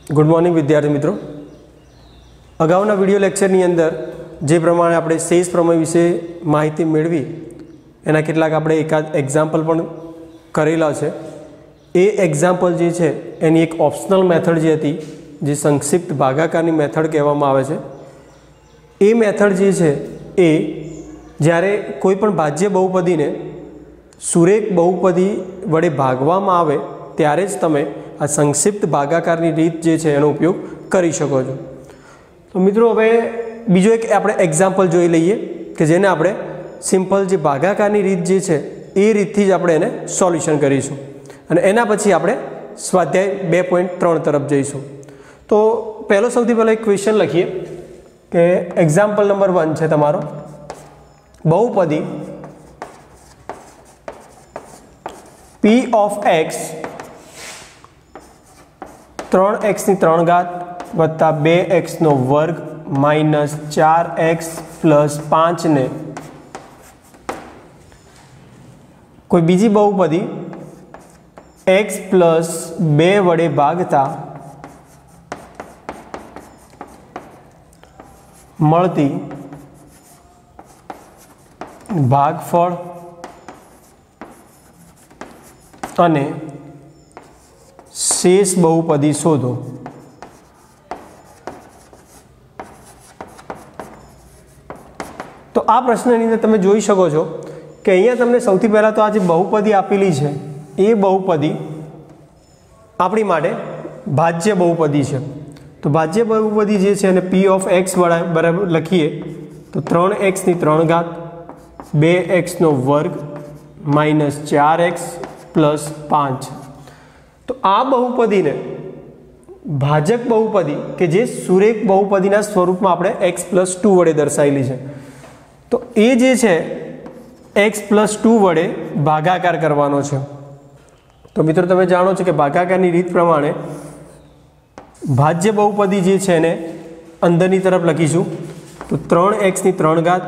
Good morning विद्यार्थी मित्रों। अगाउना video लेक्चरनी अंदर जे प्रमाणे આપણે શેષ પ્રમેય વિશે માહિતી મેળવી એના કેટલાક આપણે એકાદ એક્ઝામ્પલ પણ કરેલા છે। એ એક્ઝામ્પલ જે છે એની એક ઓપ્શનલ મેથડ જે હતી જે સંક્ષિપ્ત ભાગાકારની મેથડ કહેવામાં આવે છે। એ મેથડ જે છે એ જ્યારે કોઈ પણ ભાજ્ય બહુપદીને સુરેખ બહુપદી વડે ભાગવામાં આવે ત્યારે જ તમે આ સંક્ષિપ્ત ભાગાકારની રીત જે છે એનો ઉપયોગ કરી શકો છો। તો મિત્રો હવે બીજો એક આપણે એક્ઝામ્પલ જોઈ લઈએ કે જેને આપણે સિમ્પલ જે ભાગાકારની રીત જે છે એ રીતથી જ આપણે એને સોલ્યુશન કરીશું અને એના પછી આપણે સ્વાધ્યાય 2.3 તરફ જઈશું। તો પહેલો સૌથી પહેલા એક ક્વેશ્ચન લખીએ કે એક્ઝામ્પલ નંબર 1 છે તમારો બહુપદી p of x 3x ની 3 ઘાત વત્તા 2x નો વર્ગ માઇનસ 4x પ્લસ 5 ને કોઈ બીજી બહુપદી x પ્લસ 2 વડે ભાગતા મળતી ભાગફળ અને शेष बहुपदी शोधो। तो आ प्रश्न તમે જોઈ શકો છો કે અહીંયા તમને સૌથી પહેલા તો આ જે બહુપદી આપેલી છે એ બહુપદી આપણી માટે ભાજ્ય બહુપદી છે। તો ભાજ્ય બહુપદી જે છે એને p of x બરાબર લખીએ તો 3x ની 3 ઘાત 2x નો વર્ગ માઇનસ 4x પ્લસ 5। तो आ बहुपदी ने भाजक बहुपदी के जे सुरेख बहुपदी स्वरूप में आपणे x+2 वडे दर्शावेली है। तो ए जे छे x+2 वडे भागाकार करवानो छे। तो मित्रों तमे जाणो छो कि भागाकारनी रीत प्रमाणे भाज्य बहुपदी जे छे ने अंदरनी तरफ लखीशुं तो 3x ની 3 ઘાત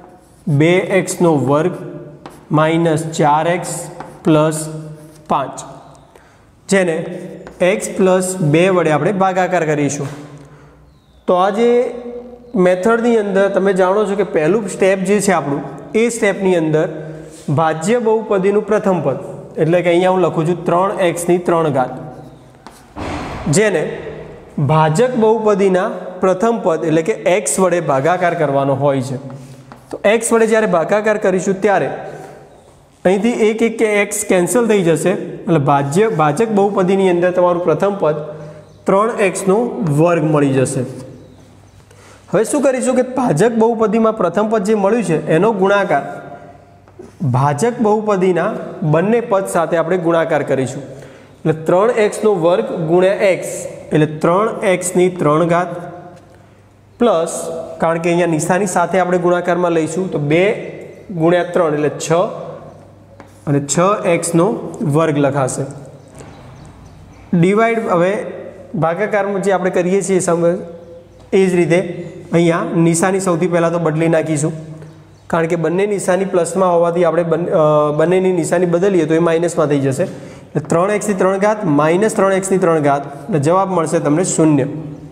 2x નો વર્ગ માઇનસ 4x પ્લસ 5 જેને x પ્લસ 2 વડે આપણે ભાગાકાર કરીશું। તો આ જે મેથડની અંદર તમે જાણો છો કે પહેલું સ્ટેપ જે છે આપણું એ સ્ટેપની અંદર ભાજ્ય બહુપદીનું પ્રથમ પદ એટલે કે અહીંયા હું લખું છું 3x ની 3 ઘાત જેને ભાજક બહુપદીના પ્રથમ પદ એટલે કે x વડે ભાગાકાર કરવાનો હોય છે। તો x વડે જ્યારે ભાગાકાર કરીશું ત્યારે અહીંથી એક કે x કેન્સલ થઈ જશે એટલે ભાજક બહુપદીની અંદર તમારું પ્રથમ પદ 3x નો વર્ગ મળી જશે। હવે શું કરીશું કે ભાજક બહુપદીમાં પ્રથમ પદ જે મળ્યું છે એનો ગુણાકાર ભાજક બહુપદીના બંને પદ સાથે આપણે ગુણાકાર કરીશું એટલે 3x નો વર્ગ ગુણ્યા x એટલે 3x ની 3 ઘાત પ્લસ કારણ કે અહીંયા નિશાની સાથે આપણે ગુણાકારમાં લઈશું તો 2 ગુણ્યા 3 એટલે 6 અને 6x નો વર્ગ લખાશે ડિવાઇડ। હવે ભાગાકારમાં જે આપણે કરીએ છીએ એ જ રીતે અહીંયા નિશાની સૌથી પહેલાં તો બદલી નાખીશું કારણ કે બંને નિશાની પ્લસમાં હોવાથી આપણે બંનેની નિશાની બદલીએ તો એ માઇનસમાં થઈ જશે એટલે 3x ની 3 ઘાત માઇનસ 3x ની 3 ઘાત એટલે જવાબ મળશે તમને 0।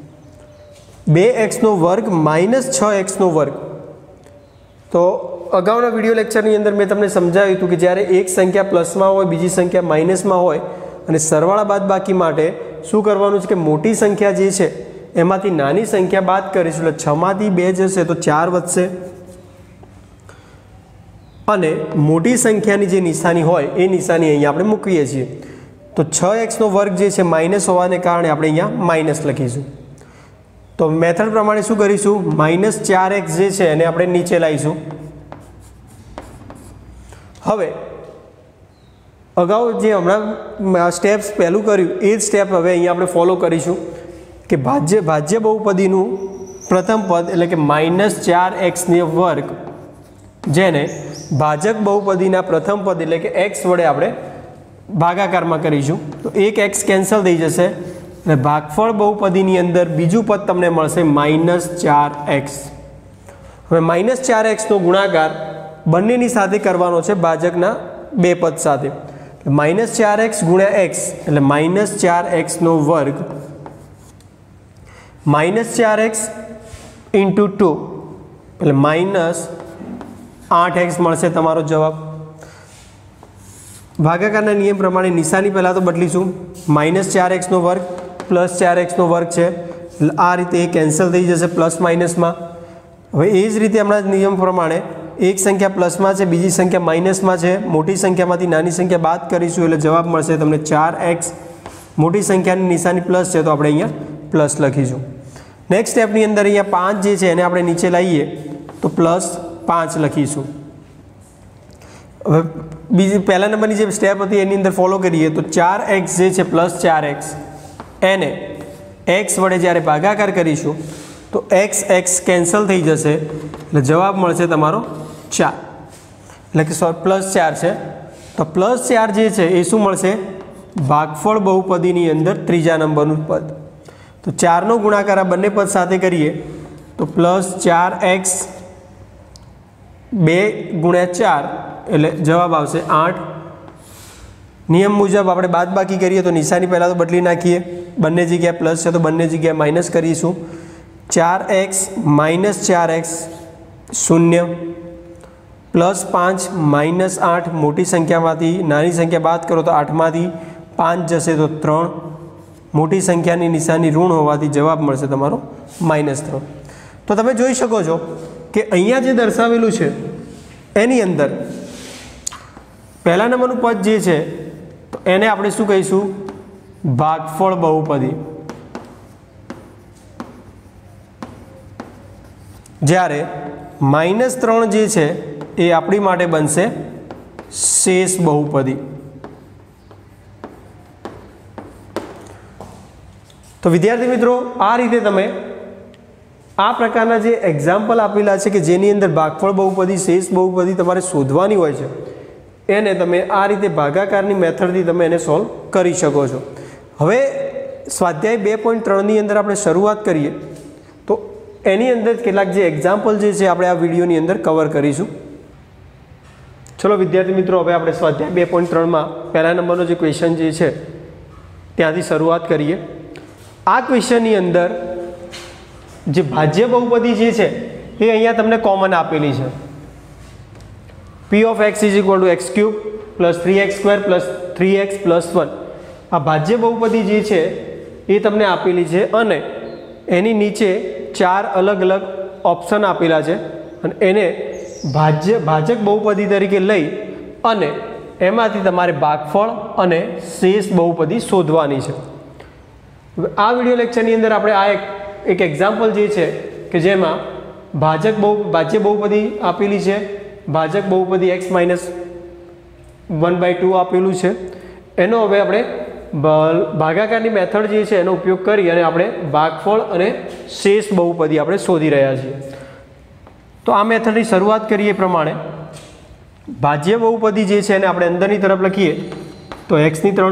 2x નો વર્ગ માઇનસ 6x નો વર્ગ। તો અગાઉના વિડિયો લેક્ચરની અંદર મેં તમને સમજાવ્યું હતું કે જ્યારે એક સંખ્યા પ્લસમાં હોય બીજી સંખ્યા માઇનસમાં હોય અને સરવાળા બાદબાકી માટે શું કરવાનું છે કે મોટી સંખ્યા જે છે એમાંથી નાની સંખ્યા બાદ કરીશું એટલે 6 માંથી 2 જશે તો 4 વધશે અને મોટી સંખ્યાની જે નિશાની હોય એ નિશાની અહીંયા આપણે મૂકીએ છીએ તો 6x નો વર્ગ જે છે માઇનસ હોવાને કારણે આપણે અહીંયા માઇનસ લખીશું। તો મેથડ પ્રમાણે શું કરીશું માઇનસ 4x જે છે એને આપણે નીચે લાવીશું। હવે અગાઉ જે હમણાં સ્ટેપ્સ પહેલું કર્યું એ જ સ્ટેપ હવે અહીંયા આપણે ફોલો કરીશું કે ભાજ્ય બહુપદીનું પ્રથમ પદ એટલે કે માઇનસ 4x નો વર્ગ જેને ભાજક બહુપદીના પ્રથમ પદ એટલે કે x વડે આપણે ભાગાકારમાં કરીશું તો એક x કેન્સલ થઈ જશે એટલે ભાગફળ બહુપદીની અંદર બીજું પદ તમને મળશે માઇનસ 4x। હવે માઇનસ 4x નો ગુણાકાર બંનેની સાથે કરવાનો છે ભાજકના બે પદ સાથે। -4x * x એટલે -4x નો વર્ગ -4x × 2 એટલે -8x મળશે તમારો જવાબ। ભાગાકારના નિયમ પ્રમાણે નિશાની પહેલાં તો બદલીશું, -4x નો વર્ગ +4x નો વર્ગ છે એટલે આ રીતે એ કેન્સલ થઈ જશે પ્લસ માઇનસમાં। હવે એ જ રીતે હમણાં નિયમ પ્રમાણે એક સંખ્યા પ્લસમાં છે, બીજી સંખ્યા માઇનસમાં છે, મોટી સંખ્યામાંથી નાની સંખ્યા બાદ કરીશું એટલે જવાબ મળશે તમને 4x। મોટી સંખ્યાની નિશાની પ્લસ છે તો આપણે અહીંયા પ્લસ લખીશું। નેક્સ્ટ સ્ટેપની અંદર અહીંયા 5 જે છે એને આપણે નીચે લાવીએ તો +5 લખીશું। હવે બીજી પહેલા નંબરની જે સ્ટેપ હતી એની અંદર ફોલો કરીએ તો 4x જે છે +4x એને x વડે જ્યારે ભાગાકાર કરીશું તો x કેન્સલ થઈ જશે એટલે જવાબ મળશે તમારો 4 એટલે કે +4 છે તો +4 જે છે એ શું મળશે? ભાગફળ બહુપદીની અંદર ત્રીજા નંબરનું પદ। તો 4નો ગુણાકાર આ બંને પદ સાથે કરીએ તો +4x 2 × 4 એટલે જવાબ આવશે 8। નિયમ મુજબ આપણે બાદબાકી કરીએ તો નિશાની પહેલાં તો બદલી નાખીએ, બંને જગ્યાએ પ્લસ છે તો બંને જગ્યાએ માઇનસ કરીશું। 4x - 4x 0 +5 - 8 મોટી સંખ્યામાંથી નાની સંખ્યા બાદ કરો તો 8માંથી 5 જશે તો 3 મોટી સંખ્યાની નિશાની ઋણ હોવાથી જવાબ મળશે તમારો -3। તો તમે જોઈ શકો છો કે અહીંયા જે દર્શાવેલું છે એની અંદર પહેલા નંબરનું પદ જે છે તો એને આપણે શું કહીશું? ભાગફળ બહુપદી। જ્યારે -3 જે છે એ આપણી માટે બનશે શેષ બહુપદી। તો વિદ્યાર્થી મિત્રો આ રીતે તમે આ પ્રકારના જે એક્ઝામ્પલ આપેલા છે કે જેની અંદર ભાગફળ બહુપદી શેષ બહુપદી તમારે શોધવાની હોય છે એને તમે આ રીતે ભાગાકારની મેથડથી તમે એને સોલ્વ કરી શકો છો। હવે સ્વાધ્યાય 2.3ની અંદર આપણે શરૂઆત કરીએ તો એની અંદર કેટલાક જે એક્ઝામ્પલ જે છે આપણે આ વિડીયોની અંદર કવર કરીશું। ચલો વિદ્યાર્થી મિત્રો હવે આપણે સ્વાધ્યાય 2.3માં પહેલા નંબરનો જે ક્વેશ્ચન જે છે ત્યાંથી શરૂઆત કરીએ। આ ક્વેશ્ચનની અંદર જે ભાજ્ય બહુપદી જે છે એ અહીંયા તમને કોમન આપેલી છે। p of x = x³ + 3x² + 3x + 1 આ ભાજ્ય બહુપદી જે છે એ તમને આપેલી છે અને એની નીચે 4 અલગ અલગ ઓપ્શન આપેલા છે અને એને ભાજક બહુપદી તરીકે લઈ અને એમાંથી તમારે ભાગફળ અને શેષ બહુપદી શોધવાની છે। આ વિડિયો લેક્ચરની અંદર આપણે આ એક એક્ઝામ્પલ જે છે કે જેમાં ભાજ્ય બહુપદી આપેલી છે, ભાજક બહુપદી x - 1/2 આપેલું છે, એનો હવે આપણે ભાગાકારની મેથડ જે છે એનો ઉપયોગ કરી અને આપણે ભાગફળ અને શેષ બહુપદી આપણે શોધી રહ્યા છીએ। તો આ મેથડની શરૂઆત કરીએ પ્રમાણે ભાજ્ય બહુપદી જે છે એને આપણે અંદરની તરફ લખીએ તો x3 +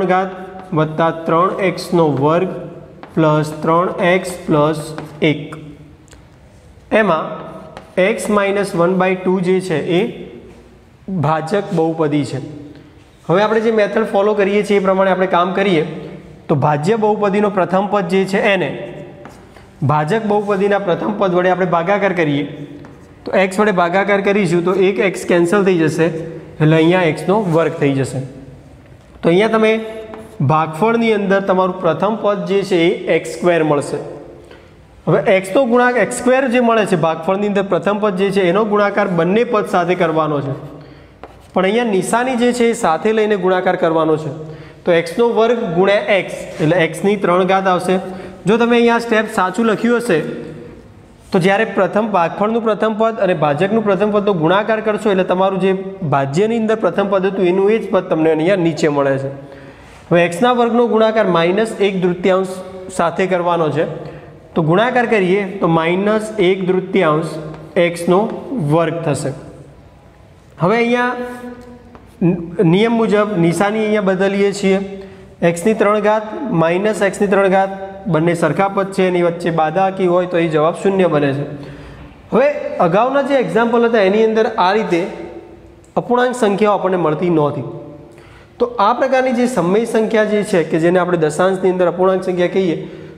3x² + 3x + 1 એમાં x - 1/2 જે છે એ ભાજક બહુપદી છે। હવે આપણે જે મેથડ ફોલો કરીએ છીએ એ પ્રમાણે આપણે કામ કરીએ તો ભાજ્ય બહુપદીનો પ્રથમ પદ જે છે એને ભાજક બહુપદીના પ્રથમ પદ વડે આપણે ભાગાકાર કરીએ તો x વડે ભાગાકાર કરીશું તો એક x કેન્સલ થઈ જશે એટલે અહીંયા x નો વર્ગ થઈ જશે। તો અહીંયા તમે ભાગફળની અંદર તમારું પ્રથમ પદ જે છે એ x² મળશે। હવે x નો ગુણાકાર x² જે મળે છે ભાગફળની અંદર પ્રથમ પદ જે છે એનો ગુણાકાર બંને પદ સાથે કરવાનો છે પણ અહીંયા નિશાની જે છે એ સાથે લઈને ગુણાકાર કરવાનો છે તો x નો વર્ગ ગુણ્યા x એટલે x ની 3 ઘાત આવશે। જો તમે અહીંયા સ્ટેપ સાચું લખ્યું હશે તો જ્યારે ભાગફળનું પ્રથમ પદ અને ભાજકનું પ્રથમ પદનો ગુણાકાર કરશો એટલે તમારું જે ભાજ્યની અંદર પ્રથમ પદ હતું એનું એ જ પદ તમને અહીંયા નીચે મળે છે। હવે x ના વર્ગનો ગુણાકાર -1/3 સાથે કરવાનો છે તો ગુણાકાર કરીએ તો -1/3 x નો વર્ગ થશે। હવે અહીંયા નિયમ મુજબ નિશાની અહીંયા બદલીએ છીએ x ની 3 ઘાત - x ની 3 ઘાત બંને સરખા પદ છે એની વચ્ચે બાદાકી હોય તો એ જવાબ 0 બને છે। હવે અગાઉના જે એક્ઝામ્પલ હતા એની અંદર આ રીતે અપૂર્ણાંક સંખ્યાઓ આપણને મળતી નહોતી તો આ પ્રકારની જે સમય સંખ્યા જે છે કે જેને આપણે દશાંશની અંદર અપૂર્ણાંક સંખ્યા કહીએ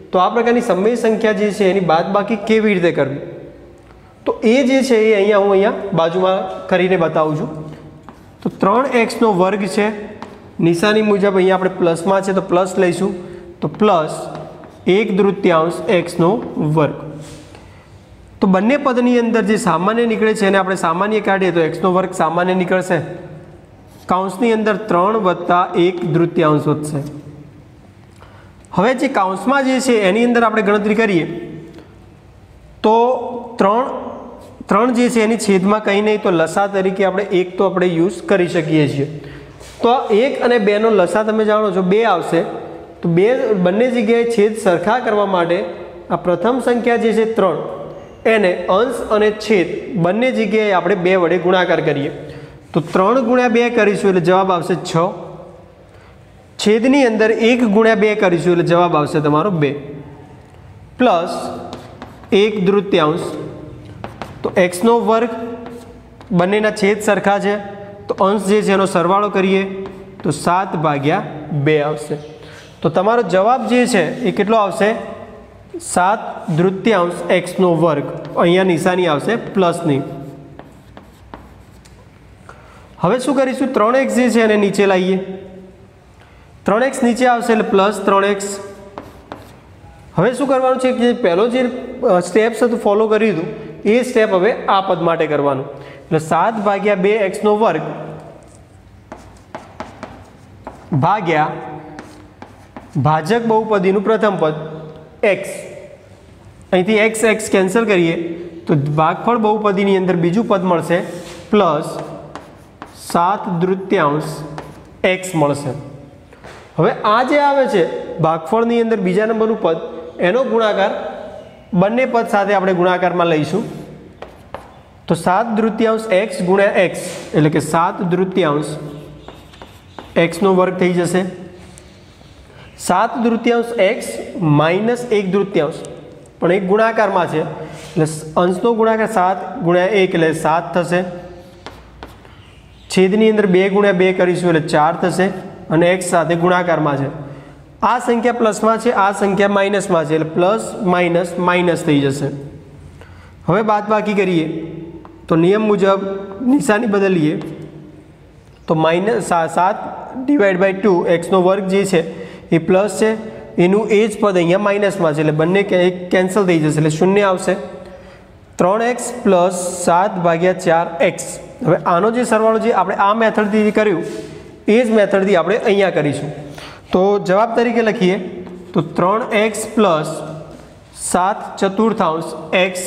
તો આ પ્રકારની સમય સંખ્યા જે છે એની બાદબાકી કેવી રીતે કરવી, તો એ જે છે એ અહીંયા હું અહીંયા બાજુમાં કરીને બતાવું છું. તો 3x નો વર્ગ છે, નિશાની મુજબ અહીંયા આપણે પ્લસમાં છે તો પ્લસ લઈશું, તો પ્લસ 1/3 x નો વર્ગ. તો બંને પદની અંદર જે સામાન્ય નીકળે છે એને આપણે સામાન્ય કાઢીએ તો x નો વર્ગ સામાન્ય નીકળશે, કૌંસની અંદર 3 વત્તા 1/3 વધશે. હવે જે કૌંસમાં જે છે એની અંદર આપણે ગણતરી કરીએ તો 3 જે છે એની છેદમાં કંઈ નહીં, તો લસા તરીકે આપણે 1 તો આપણે યુઝ કરી શકીએ છીએ. તો 1 અને 2 નો લસા તમે જાણો છો 2 આવશે, તો બંને જગ્યાએ છેદ સરખા કરવા માટે આ પ્રથમ સંખ્યા જે છે 3 એને અંશ અને છેદ બંને જગ્યાએ આપણે 2 વડે ગુણાકાર કરીએ. તો 3 × 2 કરીશું એટલે જવાબ આવશે 6. છેદની અંદર 1 × 2 કરીશું એટલે જવાબ આવશે તમારો 2 પ્લસ 1/3. તો x નો વર્ગ, બંનેના છેદ સરખા છે તો અંશ જે છે એનો સરવાળો કરીએ તો 7/2 આવશે. તો તમારો જવાબ જે છે એ કેટલો આવશે? 7/3 x નો વર્ગ. અહીંયા નિશાની આવશે પ્લસની. હવે શું કરીશું? 3x જે છે એને નીચે લાવીએ. 3x નીચે આવશે એટલે પ્લસ 3x. હવે શું કરવાનું છે કે પહેલો જે સ્ટેપ્સ હતું ફોલો કર્યું હતું એ સ્ટેપ હવે આ પદ માટે કરવાનું. એટલે 7/2 x નો વર્ગ ભાગ્યા ભાજક બહુપદીનું પ્રથમ પદ x. અહીંથી x કેન્સલ કરીએ તો ભાગફળ બહુપદીની અંદર બીજું પદ મળશે પ્લસ 7/3 x મળશે. હવે આ જે આવે છે ભાગફળની અંદર બીજા નંબરનું પદ, એનો ગુણાકાર બંને પદ સાથે આપણે ગુણાકારમાં લઈશું. તો 7/3 x × x એટલે કે 7/3 x નો વર્ગ થઈ જશે. 7/3 x માઇનસ 1/3 પણ એક ગુણાકારમાં છે એટલે અંશનો ગુણાકાર 7 × 1 એટલે 7 થશે. છેદની અંદર 2 × 2 કરીશું એટલે 4 થશે અને x સાથે ગુણાકારમાં છે. આ સંખ્યા પ્લસમાં છે, આ સંખ્યા માઇનસમાં છે એટલે પ્લસ માઇનસ માઇનસ થઈ જશે. હવે બાદબાકી કરીએ તો નિયમ મુજબ નિશાની બદલીએ તો -7/2 x નો વર્ગ જે છે એ પ્લસ છે, એનું એ જ પદ અહીંયા માઇનસમાં છે એટલે બંને કેન્સલ થઈ જશે એટલે 0 આવશે. 3x plus 7/4x. હવે આનો જે સરવાળો જે આપણે આ મેથડથી કર્યું એ જ મેથડથી આપણે અહીંયા કરીશું. તો જવાબ તરીકે લખીએ તો 3x પ્લસ 7/4 x,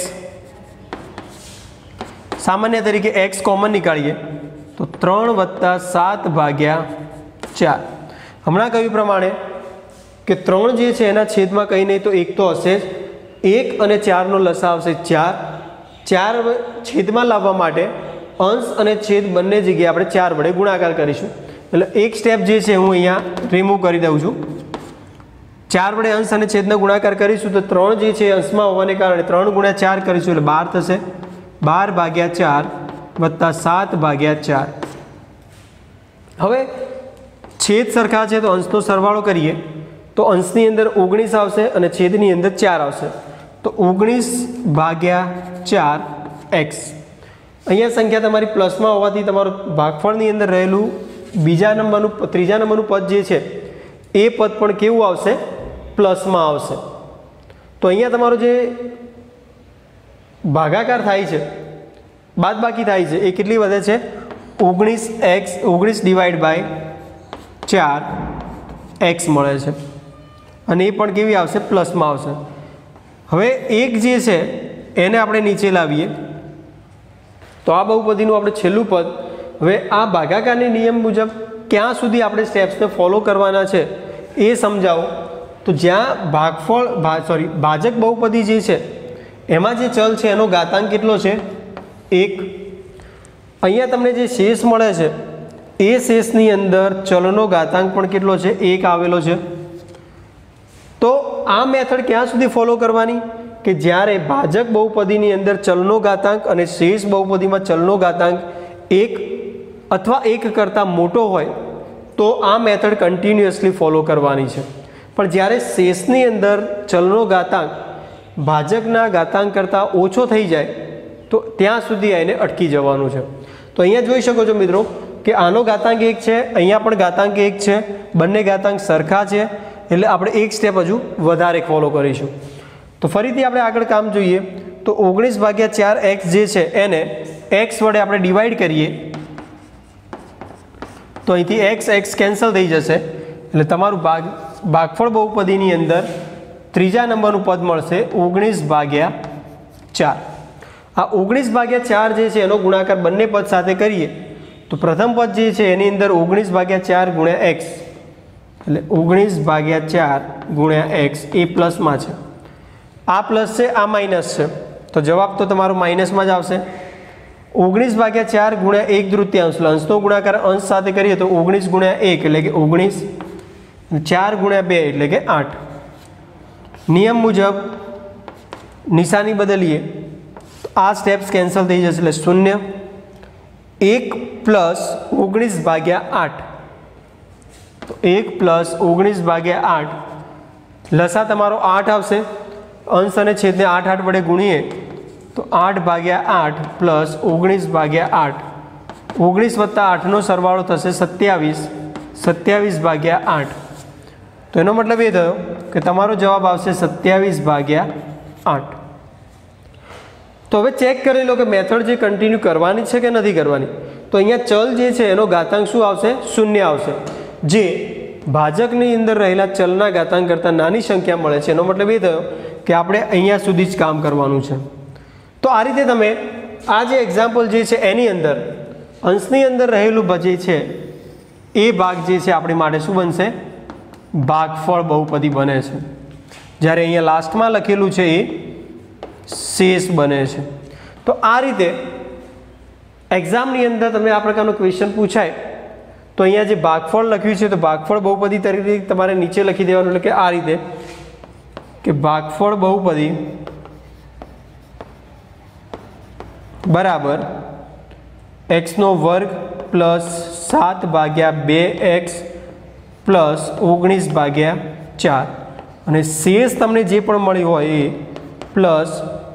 સામાન્ય તરીકે x કોમન નીકાળીએ તો 3 વત્તા 7/4. હમણાં કહ્યું પ્રમાણે કે 3 જે છે એના છેદમાં કંઈ નહીં તો 1 તો હશે જ. 1 અને 4 નો લસા આવશે 4. 4 છેદમાં લાવવા માટે અંશ અને છેદ બંને જગ્યાએ આપણે 4 વડે ગુણાકાર કરીશું. એટલે એક સ્ટેપ જે છે હું અહીંયા રિમૂવ કરી દઉં છું. 4 વડે અંશ અને છેદનો ગુણાકાર કરીશું તો 3 જે છે અંશમાં હોવાને કારણે 3 × 4 કરીશું એટલે 12 થશે. 12/4 વત્તા 7/4. હવે છેદ સરખા છે તો અંશનો સરવાળો કરીએ તો અંશની અંદર 19 આવશે અને છેદની અંદર 4 આવશે તો 19/4x. અહીંયા સંખ્યા તમારી પ્લસમાં હોવાથી તમારું ભાગફળની અંદર રહેલું ત્રીજા નંબરનું પદ જે છે એ પદ પણ કેવું આવશે? પ્લસમાં આવશે. તો અહીંયા તમારો જે ભાગાકાર થાય છે, બાદબાકી થાય છે, એ કેટલી વધે છે? 19/4x મળે છે અને એ પણ કેવી આવશે? પ્લસમાં આવશે. હવે એક જે છે એને આપણે નીચે લાવીએ તો આ બહુપદીનું આપણે છેલ્લું પદ. હવે આ ભાગાકારની નિયમ મુજબ ક્યાં સુધી આપણે સ્ટેપ્સને ફોલો કરવાના છે એ સમજાવો. તો જ્યાં ભાજક બહુપદી જે છે એમાં જે ચલ છે એનો ઘાતાંક કેટલો છે? 1. અહીંયા તમને જે શેષ મળે છે એ શેષની અંદર ચલનો ઘાતાંક પણ કેટલો છે? 1 આવેલો છે. તો આ મેથડ ક્યાં સુધી ફોલો કરવાની કે જ્યારે ભાજક બહુપદીની અંદર ચલનો ઘાતાંક અને શેષ બહુપદીમાં ચલનો ઘાતાંક 1 અથવા 1 કરતાં મોટો હોય તો આ મેથડ કન્ટિન્યુઅસલી ફોલો કરવાની છે. પણ જ્યારે શેષની અંદર ચલનો ઘાતાંક ભાજકના ઘાતાંક કરતાં ઓછો થઈ જાય તો ત્યાં સુધી એને અટકી જવાનું છે। તો અહીંયા જોઈ શકો છો મિત્રો કે આનો ઘાતાંક 1 છે, અહીંયા પણ ઘાતાંક 1 છે, બંને ઘાતાંક સરખા છે, એટલે આપણે એક સ્ટેપ હજુ વધારે ફોલો કરીશું। તો ફરીથી આપણે આગળ કામ જોઈએ તો 19/4x જે છે એને x વડે આપણે ડિવાઈડ કરીએ તો અહીંથી x કેન્સલ થઈ જશે, એટલે તમારું ભાગફળ બહુપદીની અંદર ત્રીજા નંબરનું પદ મળશે 19/4। આ 19/4 જે છે એનો ગુણાકાર બંને પદ સાથે કરીએ તો પ્રથમ પદ જે છે એની અંદર 19/4 ગુણ્યા x, એટલે 19/4 ગુણ્યા x એ પ્લસમાં છે, આ પ્લસ છે આ માઇનસ છે, તો જવાબ તો તમારો માઇનસમાં જ આવશે। 19/4 ગુણ્યા 1/3 અંશનો ગુણાકાર અંશ સાથે કરીએ તો 19 ગુણ્યા 1 એટલે કે 19, 4 ગુણ્યા 2 એટલે કે 8। નિયમ મુજબ નિશાની બદલીએ તો આ સ્ટેપ્સ કેન્સલ થઈ જશે, એટલે 0, 1 પ્લસ 19/8, તો 1 પ્લસ 19/8 લસા તમારો 8 આવશે, અંશ અને છેદને 8 વડે ગુણીએ તો 8/8 પ્લસ 19/8, 19 વત્તા 8નો સરવાળો થશે 27, 27/8। તો એનો મતલબ એ થયો કે તમારો જવાબ આવશે 27/8। તો હવે ચેક કરી લો કે મેથડ જે કન્ટિન્યુ કરવાની છે કે નથી કરવાની। તો અહીંયા ચલ જે છે એનો ઘાતાંક શું આવશે? 0 આવશે, જે ભાજકની અંદર રહેલા ચલના ઘાતાંક કરતાં નાની સંખ્યા મળે છે। એનો મતલબ એ થયો કે આપણે અહીંયા સુધી જ કામ કરવાનું છે। તો આ રીતે તમે આ જે એક્ઝામ્પલ જે છે એની અંદર અંશની અંદર રહેલું જે છે એ ભાગ જે છે આપણી માટે શું બનશે? ભાગફળ બહુપદી બને છે, જ્યારે અહીંયા લાસ્ટમાં લખેલું છે એ શેષ બને છે। તો આ રીતે એક્ઝામની અંદર તમને આ પ્રકારનો ક્વેશ્ચન પૂછાય તો અહીંયા જે ભાગફળ લખ્યું છે તો ભાગફળ બહુપદી તરીકે તમારે નીચે લખી દેવાનું, એટલે કે આ રીતે કે ભાગફળ બહુપદી બરાબર x² પ્લસ 7/2x પ્લસ 19/4 અને શેષ તમને જે પણ મળ્યું હોય એ પ્લસ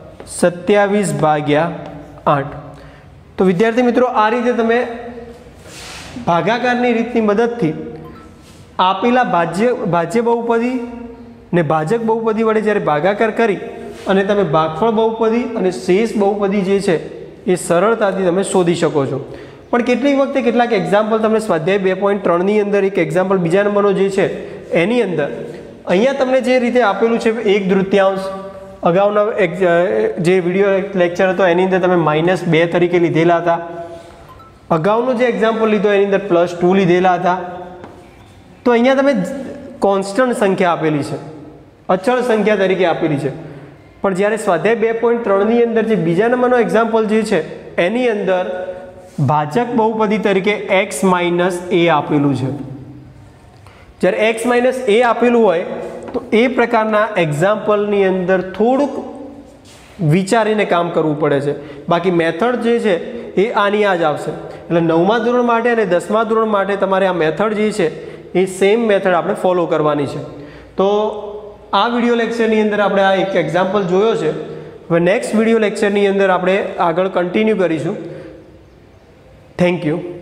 27/8। તો વિદ્યાર્થી મિત્રો આ રીતે તમે ભાગાકારની રીતની મદદથી આપેલા ભાજ્ય બહુપદી ને ભાજક બહુપદી વડે જ્યારે ભાગાકાર કરી અને તમે ભાગફળ બહુપદી અને શેષ બહુપદી જે છે એ સરળતાથી તમે શોધી શકો છો। પણ કેટલીક વખતે કેટલાક એક્ઝામ્પલ તમને સ્વાધ્યાય 2.3ની અંદર એક એક્ઝામ્પલ બીજા નંબરનો જે છે એની અંદર અહીંયા તમને જે રીતે આપેલું છે 1/3, અગાઉના જે વિડીયો લેક્ચર હતો એની અંદર તમે -2 તરીકે લીધેલા હતા, અગાઉનો જે એક્ઝામ્પલ લીધો એની અંદર +2 લીધેલા હતા। તો અહીંયા તમે કોન્સ્ટન્ટ સંખ્યા આપેલી છે, અચળ સંખ્યા તરીકે આપેલી છે, પણ જ્યારે સ્વાધ્યાય 2.3ની અંદર જે બીજા નંબરનો એક્ઝામ્પલ જે છે એની અંદર ભાજક બહુપદી તરીકે x - a આપેલું છે। જ્યારે x - a આપેલું હોય તો એ પ્રકારના એક્ઝામ્પલની અંદર થોડુંક વિચારીને કામ કરવું પડે છે, બાકી મેથડ જે છે એ આની આ જ આવશે। એટલે 9મા ધોરણ માટે અને 10મા ધોરણ માટે તમારે આ મેથડ જે છે એ સેમ મેથડ આપણે ફોલો કરવાની છે। તો આ વિડીયો લેક્ચરની અંદર આપણે આ એક એક્ઝામ્પલ જોયો છે, હવે નેક્સ્ટ વિડીયો લેક્ચરની અંદર આપણે આગળ કન્ટિન્યુ કરીશું। Thank you.